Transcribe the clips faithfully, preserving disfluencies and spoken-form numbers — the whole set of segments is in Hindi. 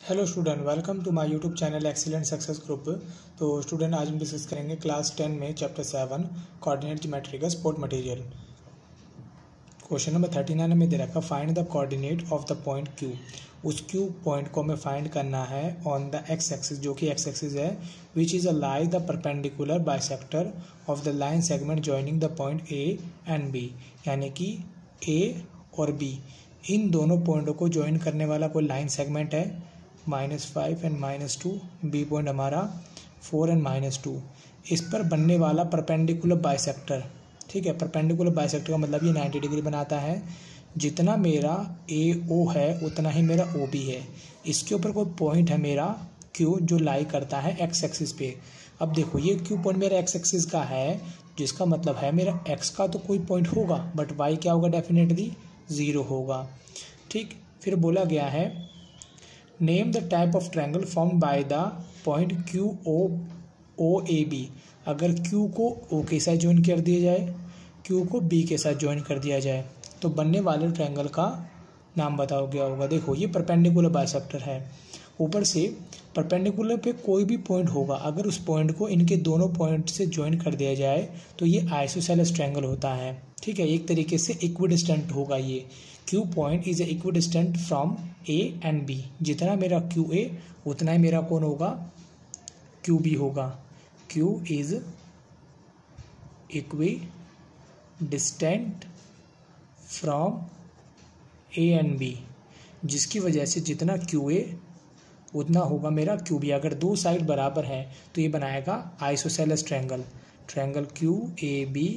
Hello student, welcome to my YouTube channel excellent success group. तो स्टूडेंट, आज हम डिस्कस करेंगे क्लास टेन में चैप्टर सेवन कोऑर्डिनेट ज्योमेट्री का support material. Question number thirty nine में दे रखा, find the coordinate of the point Q. उस क्यू पॉइंट को हमें फाइंड करना है ऑन द एक्स एक्सिस, जो कि एक्स एक्सिस है, which is a lie the perpendicular bisector of the line segment joining the point A and B. यानी कि ए और बी इन दोनों पॉइंटों को ज्वाइन करने वाला कोई लाइन सेगमेंट है minus five and minus two, B point हमारा फोर एंड माइनस टू। इस पर बनने वाला परपेंडिकुलर बाइसेक्टर, ठीक है, परपेंडिकुलर बाइसेक्टर का मतलब ये नाइन्टी डिग्री बनाता है। जितना मेरा ए ओ है उतना ही मेरा ओ बी है। इसके ऊपर कोई पॉइंट है मेरा क्यू जो लाई करता है एक्स एक्सिस पे। अब देखो, ये क्यू पॉइंट मेरा एक्स एक्सिस का है, जिसका मतलब है मेरा एक्स का तो कोई पॉइंट होगा, बट वाई क्या होगा, डेफिनेटली ज़ीरो होगा। ठीक, फिर बोला गया है name the type of triangle formed by the point Q O O A B. अगर क्यू को ओ के साथ ज्वाइन कर दिया जाए, क्यू को बी के साथ ज्वाइन कर दिया जाए, तो बनने वाले ट्रायंगल का नाम बताओ क्या होगा। देखो, ये परपेंडिकुलर बाइसेक्टर है। ऊपर से परपेंडिकुलर पे कोई भी पॉइंट होगा, अगर उस पॉइंट को इनके दोनों पॉइंट से ज्वाइन कर दिया जाए तो ये आइसोसेलेस ट्रायंगल होता है। ठीक है, एक तरीके से इक्विडिस्टेंट होगा ये। Q point is equidistant from A and B. जितना मेरा क्यू ए उतना ही मेरा कौन होगा, क्यू बी होगा। Q is equidistant from A and B, जिसकी वजह से जितना क्यू ए उतना होगा मेरा क्यू बी। अगर दो साइड बराबर है तो ये बनाएगा isosceles triangle. Triangle Q A B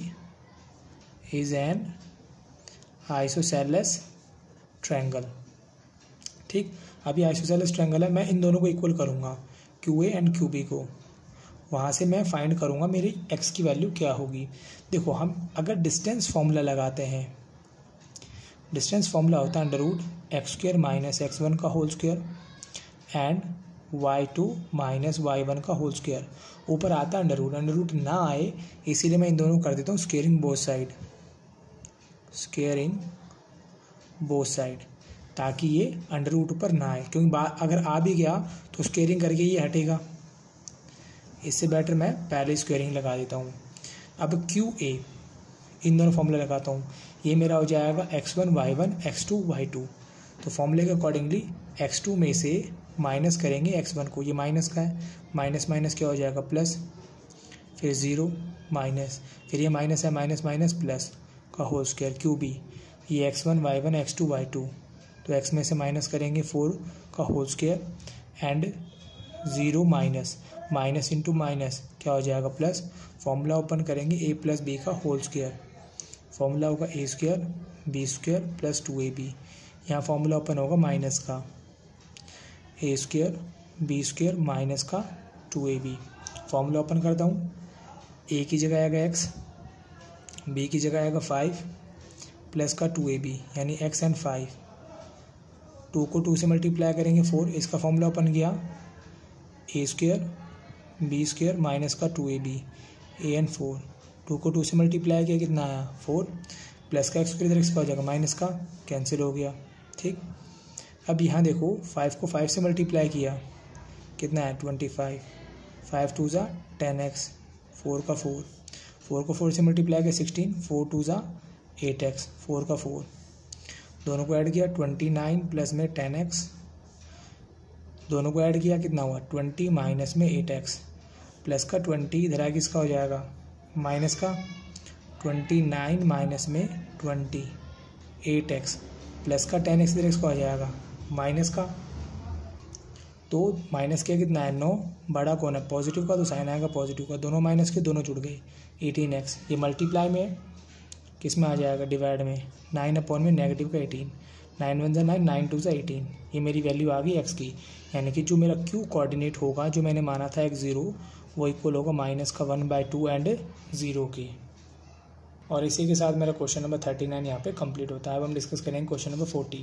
is an isosceles triangle. ठीक, अभी आइसोसेलेस ट्रायंगल है, मैं इन दोनों को इक्वल करूँगा, Q A and Q B को। वहाँ से मैं फाइंड करूँगा मेरी एक्स की वैल्यू क्या होगी। देखो, हम अगर डिस्टेंस फॉर्मूला लगाते हैं, डिस्टेंस फॉर्मूला होता है under root X square minus X one का whole square and Y two minus Y one का होल स्क्वायर। ऊपर आता है अंडर रूट, अंडर रूट ना आए इसीलिए मैं इन दोनों कर देता हूँ squaring both side, squaring both side, ताकि ये अंडर रूट ऊपर ना आए, क्योंकि अगर आ भी गया तो स्क्वेयरिंग करके ये हटेगा। इससे बेटर मैं पहले स्क्वेयरिंग लगा देता हूँ। अब क्यू ए, इन दोनों फॉर्मूला लगाता हूँ। ये मेरा हो जाएगा X one Y one X two Y two. तो फॉर्मूले के अकॉर्डिंगली एक्स टू में से माइनस करेंगे एक्स वन को, ये माइनस का है, माइनस माइनस क्या हो जाएगा प्लस, फिर ज़ीरो माइनस, फिर ये माइनस है, माइनस माइनस प्लस का होल स्क्वायर क्यू बी। ये X one Y one X two Y two, तो एक्स में से माइनस करेंगे फोर का whole square and zero minus, minus into minus क्या हो जाएगा प्लस। फॉर्मूला ओपन करेंगे ए प्लस बी का होल स्क्वायर, फॉर्मूला होगा A square B square plus two A B. यहाँ फॉर्मूला ओपन होगा माइनस का A square B square minus का two A B. Formula open करता हूँ, ए की जगह आएगा एक्स, बी की जगह आएगा फाइव प्लस का टू ए बी, यानी एक्स एंड फाइव। टू को टू से मल्टीप्लाई करेंगे फोर, इसका फॉर्मूला ओपन किया A square B square minus का two A B, A and four. Two को टू से मल्टीप्लाई किया, कितना आया फोर, प्लस का एक्स स्क्वायर इधर एक्स हो जाएगा, माइनस का कैंसिल हो गया। ठीक, अब यहाँ देखो, फाइव को फाइव से मल्टीप्लाई किया, कितना है twenty five, five two za ten X, four का फोर, फोर को फोर से मल्टीप्लाई किया सिक्सटीन, फोर टू ज़ा एट एक्स, फोर का फोर, दोनों को ऐड किया ट्वेंटी नाइन प्लस में टेन एक्स, दोनों को ऐड किया कितना हुआ ट्वेंटी माइनस में एट एक्स, प्लस का ट्वेंटी इधर आगे किसका हो जाएगा माइनस का, ट्वेंटी नाइन माइनस में ट्वेंटी एट एक्स, प्लस का टेन एक्स इधर एक्स का हो जाएगा माइनस का। तो माइनस क्या कितना है नौ, बड़ा कौन है पॉजिटिव का, तो साइन आएगा पॉजिटिव का, दोनों माइनस के दोनों जुड़ गए एटीन एक्स। ये मल्टीप्लाई में किस में आ जाएगा डिवाइड में, नाइन अपॉन में नेगेटिव का eighteen, nine one za nine, nine two za eighteen. ये मेरी वैल्यू आ गई एक्स की, यानी कि जो मेरा क्यू कोऑर्डिनेट होगा, जो मैंने माना था एक्स ज़ीरो, वो इक्वल होगा माइनस का one by two and zero के। और इसी के साथ मेरा क्वेश्चन नंबर थर्टी नाइन यहाँ पे कंप्लीट होता है। अब हम डिस्कस करेंगे question number forty.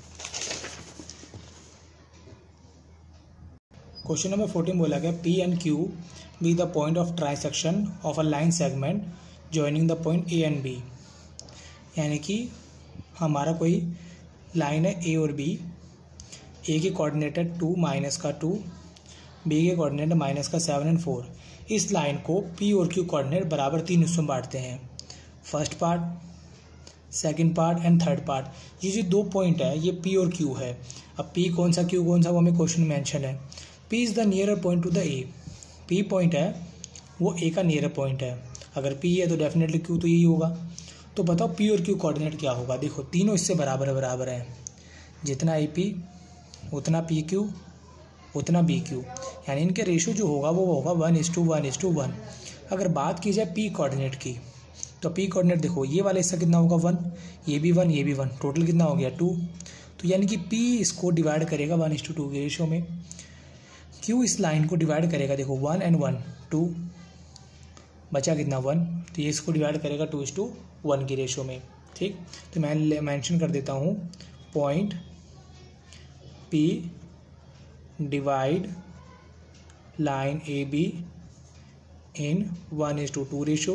Question number fourteen बोला गया P and Q be the point of trisection of a line segment joining the point A and B. यानी कि हमारा कोई लाइन है ए और बी, ए के कोऑर्डिनेट है टू माइनस का टू, बी के कोऑर्डिनेट है माइनस का सेवन एंड फोर। इस लाइन को पी और क्यू कोऑर्डिनेट बराबर तीन हिस्सों में बांटते हैं, first part, second part and third part. ये जो दो पॉइंट है ये पी और क्यू है। अब पी कौन सा क्यू कौन सा वो हमें क्वेश्चन में मेंशन है। P is the nearer point to the A, P point है वो ए का नियरर पॉइंट है। अगर पी है तो डेफिनेटली क्यू तो यही होगा। तो बताओ पी और क्यू कोऑर्डिनेट क्या होगा। देखो तीनों इससे बराबर बराबर है, जितना ए पी उतना पी क्यू उतना बी क्यू, यानी इनके रेशो जो होगा वो होगा one is to one is to one. अगर बात की जाए पी कोऑर्डिनेट की तो पी कोऑर्डिनेट देखो ये वाला हिस्सा कितना होगा वन, ये भी वन ये भी वन, टोटल कितना हो गया टू। तो यानी कि पी इसको डिवाइड करेगा वन इज टू टू के रेशो में, क्यू इस लाइन को डिवाइड करेगा देखो वन एंड वन टू, बचा कितना वन, तो ये इसको डिवाइड करेगा टू इज टू वन की रेशो में। ठीक, तो मैं मेंशन कर देता हूँ point P divide line A B in one is to two ratio,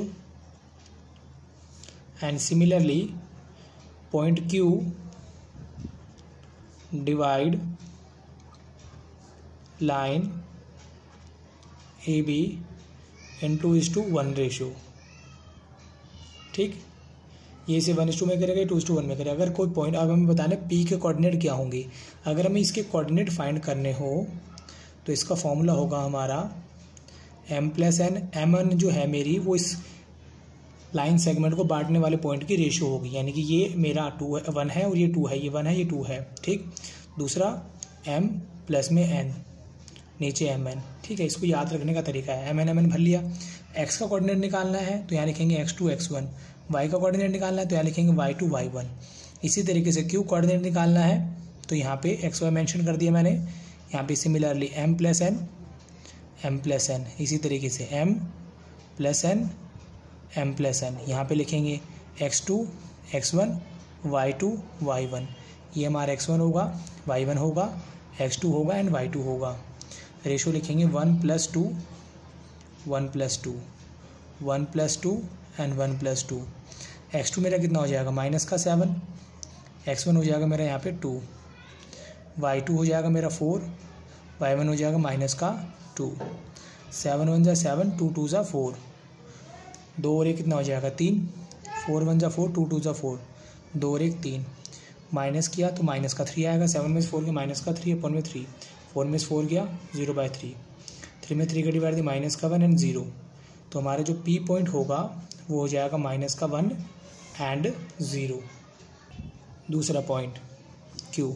and similarly point Q divide line A B in two is to one ratio. ठीक, ये से वन इज टू में करेगा, टू इज टू वन में करेगा। अगर कोई पॉइंट, अब हमें बताना है पी के कोऑर्डिनेट क्या होंगे। अगर हमें इसके कोऑर्डिनेट फाइंड करने हो तो इसका फॉर्मूला होगा हमारा M plus N. M N जो है मेरी वो इस लाइन सेगमेंट को बांटने वाले पॉइंट की रेशियो होगी, यानी कि ये मेरा टू वन है और ये टू है, ये वन है ये टू है। ठीक, दूसरा एम प्लस में एन, नीचे एम एन। ठीक है, इसको याद रखने का तरीका है, एम एन एम एन भर लिया। एक्स का कोऑर्डिनेट निकालना है तो यहाँ लिखेंगे X two X one, Y का कोऑर्डिनेट निकालना है तो यहाँ लिखेंगे वाई टू वाई वन। इसी तरीके से क्यू कोऑर्डिनेट निकालना है तो यहाँ पे एक्स वाई मेंशन कर दिया मैंने, यहाँ पे similarly M plus N M plus N, इसी तरीके से M plus N M plus N, यहाँ पे लिखेंगे X two X one Y two Y one. ये हमारा एक्स वन होगा, वाई वन होगा, एक्स टू होगा एंड वाई टू होगा। रेशो लिखेंगे one plus two one plus two one plus two and one plus two. X two मेरा कितना हो जाएगा माइनस का सेवन, एक्स वन हो जाएगा मेरा यहाँ पे टू, वाई टू हो जाएगा मेरा फोर, वाई वन हो जाएगा माइनस का टू। सेवन वन जा सेवन, टू टू जा फोर, दो और एक कितना हो जाएगा तीन, फोर वन जा फोर, टू टू जा फोर, दो और एक तीन। माइनस किया तो माइनस का थ्री आएगा, सेवन में से फोर के माइनस का थ्री अपन में थ्री, फोर में से फोर गया जीरो बाय थ्री, थ्री में थ्री का डिवाइड दिया माइनस का वन एंड ज़ीरो। तो हमारा जो पी पॉइंट होगा वो हो जाएगा माइनस का वन एंड ज़ीरो। दूसरा पॉइंट क्यू,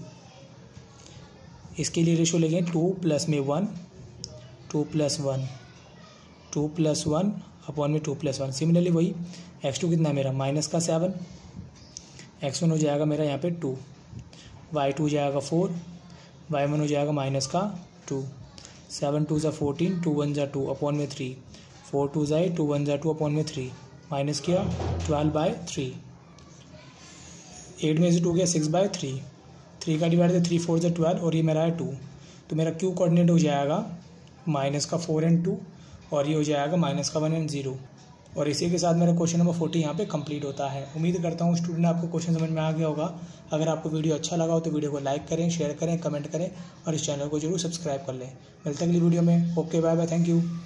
इसके लिए रेशो लेंगे टू प्लस में one, two plus one, two plus one upon में टू प्लस वन। सिमिलरली वही एक्स टू कितना मेरा माइनस का सेवन, एक्स वन हो जाएगा मेरा यहाँ पे टू, वाई टू हो जाएगा फोर, वाई वन हो जाएगा माइनस का टू। सेवन टू ज़ा फोर्टीन, टू वन ज़ा टू अपॉन में थ्री, फोर टू ज़ा एट, टू वन ज़ा टू अपॉन में थ्री, माइनस किया ट्वेल्व बाय थ्री। एट में से टू गया सिक्स बाय थ्री, थ्री का डिवाइड है थ्री फोर ज़ा ट्वेल्व और ये मेरा है टू। तो मेरा क्यू कोऑर्डिनेट हो जाएगा माइनस का फोर एंड टू और ये हो जाएगा माइनस का वन एंड ज़ीरो। और इसी के साथ मेरा क्वेश्चन नंबर फोर्टी यहाँ पे कंप्लीट होता है। उम्मीद करता हूँ स्टूडेंट आपको क्वेश्चन समझ में आ गया होगा। अगर आपको वीडियो अच्छा लगा हो तो वीडियो को लाइक करें, शेयर करें, कमेंट करें और इस चैनल को जरूर सब्सक्राइब कर लें। मिलते हैं अगली वीडियो में। Okay bye bye, thank you.